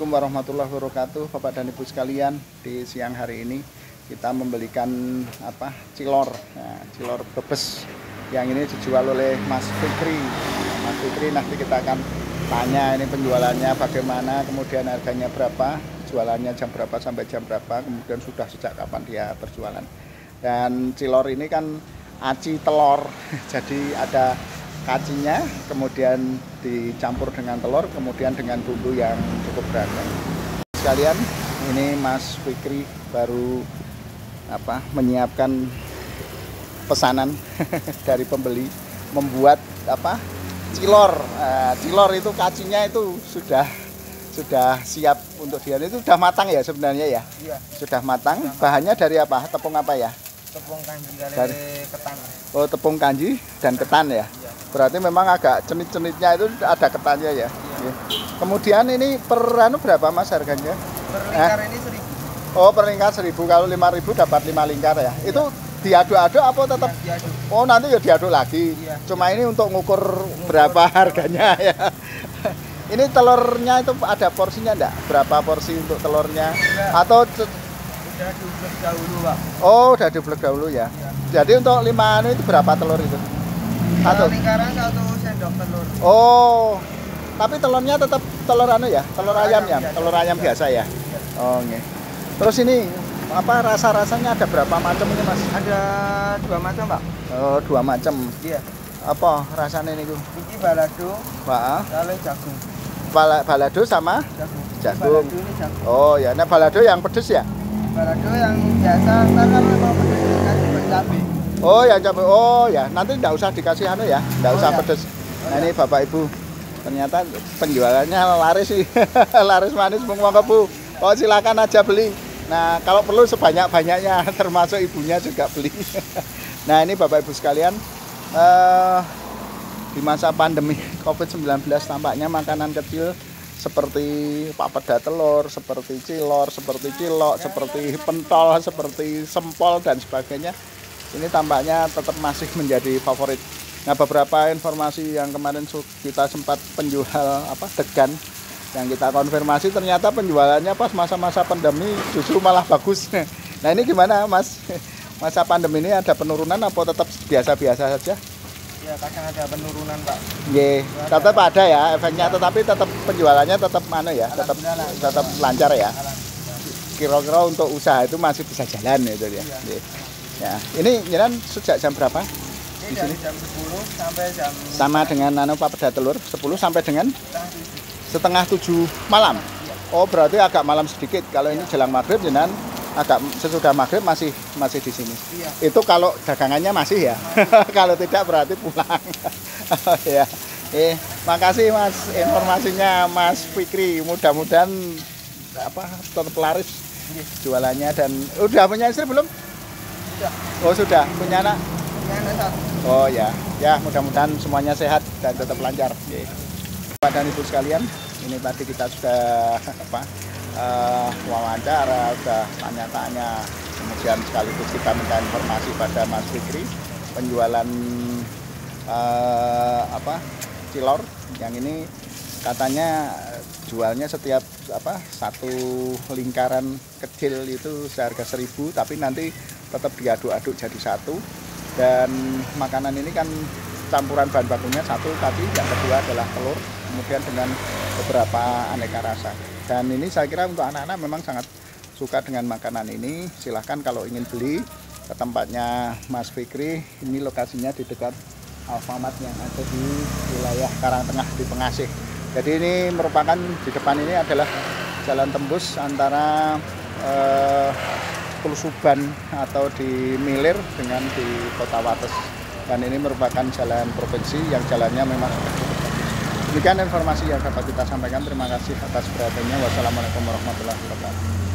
Assalamualaikum warahmatullahi wabarakatuh, Bapak dan Ibu sekalian. Di siang hari ini kita membelikan cilor, cilor Brebes. Yang ini dijual oleh Mas Fikri. Mas Fikri nanti kita akan tanya ini penjualannya bagaimana, kemudian harganya berapa, jualannya jam berapa sampai jam berapa, kemudian sudah sejak kapan dia berjualan. Dan cilor ini kan aci telur, jadi ada kacinya, kemudian dicampur dengan telur, kemudian dengan bumbu yang cukup beragam. Sekalian, ini Mas Fikri baru menyiapkan pesanan dari pembeli, membuat cilor. Cilor itu kacinya itu sudah siap untuk dia. Itu sudah matang ya sebenarnya ya? Iya. Sudah matang. Bahannya dari apa? Tepung apa ya? Tepung kanji dari ketan. Oh, tepung kanji dan ketan ya? Iya. Berarti memang agak cenit-cenitnya itu ada ketannya ya? Iya. Kemudian ini berapa Mas harganya? Per lingkar ini 1.000. Oh, per lingkar 1.000. Kalau 5.000 dapat 5 lingkar ya? Iya. Itu diaduk-aduk apa tetap? Ya, diaduk. Oh, nanti ya diaduk lagi. Iya. Cuma ini untuk ngukur berapa harganya ya. Ini telurnya itu ada porsinya enggak? Berapa porsi untuk telurnya? Enggak. Atau udah diublek dahulu, Pak. Oh, udah diublek dahulu ya. Iya. Jadi untuk 5 itu berapa telur itu? Satu lingkaran 1 sendok telur. Oh. Tapi telurnya tetap telur ya? Telur ayam ya? Telur ayam biasa ya? Oh, nggih. Terus ini rasa-rasanya ada berapa macam ini Mas? Ada 2 macam, Pak. Oh, 2 macam. Iya. Apa rasanya ini? Ini balado. Wah. Kalau jagung. Balado sama jagung. Balado ini jagung. Oh ya, nah balado yang pedes ya? Balado yang biasa, kalau mau pedes dikasih cabai. Oh ya cabai. Oh ya, nanti enggak usah dikasih ya, enggak usah pedes. Nah ini Bapak Ibu, ternyata penjualannya laris sih. Laris manis monggo Bu. Oh silakan aja beli. Nah kalau perlu sebanyak-banyaknya, termasuk ibunya juga beli. Nah ini Bapak Ibu sekalian, di masa pandemi COVID-19 tampaknya makanan kecil seperti papeda telur, seperti cilor, seperti cilok, seperti pentol, seperti sempol dan sebagainya, ini tampaknya tetap masih menjadi favorit. Nah beberapa informasi yang kemarin kita sempat penjual degan, yang kita konfirmasi ternyata penjualannya pas masa-masa pandemi justru malah bagus. Nah ini gimana Mas? Masa pandemi ini ada penurunan atau tetap biasa-biasa saja? Ya kadang ada penurunan Pak. Iya, tetap ada ya efeknya, tetapi tetap penjualannya tetap tetap lancar ya. Kira-kira untuk usaha itu masih bisa jalan itu ya. Ya, ini jalan sejak jam berapa? Ini dari jam 10 sampai jam sama dengan papeda telur 10 sampai dengan setengah 7 malam. Oh berarti agak malam sedikit. Kalau ini jelang maghrib jenengan agak sesudah maghrib masih di sini. Iya. Itu kalau dagangannya masih ya. Kalau tidak berarti pulang. Ya. Makasih Mas informasinya Mas Fikri. Mudah-mudahan tetap laris jualannya. Dan udah punya istri belum? Sudah. Oh sudah, punya anak? Punya anak 1. Oh ya. Ya mudah-mudahan semuanya sehat dan tetap lancar. Bapak dan Ibu sekalian, ini tadi kita sudah wawancara, sudah tanya-tanya, kemudian sekaligus kita minta informasi pada Mas Fikri penjualan cilor yang ini katanya jualnya setiap satu lingkaran kecil itu seharga 1.000, tapi nanti tetap diaduk-aduk jadi satu. Dan makanan ini kan campuran bahan bakunya satu, tapi yang kedua adalah telur, kemudian dengan beberapa aneka rasa. Dan ini saya kira untuk anak-anak memang sangat suka dengan makanan ini. Silahkan kalau ingin beli ke tempatnya Mas Fikri. Ini lokasinya di dekat Alfamart yang ada di wilayah Karangtengah di Pengasih. Jadi ini merupakan di depan ini adalah jalan tembus antara Pulsuban atau di Milir dengan di Kota Wates. Dan ini merupakan jalan provinsi yang jalannya memang sudah cukup bagus. Demikian informasi yang dapat kita sampaikan. Terima kasih atas perhatiannya. Wassalamualaikum warahmatullahi wabarakatuh.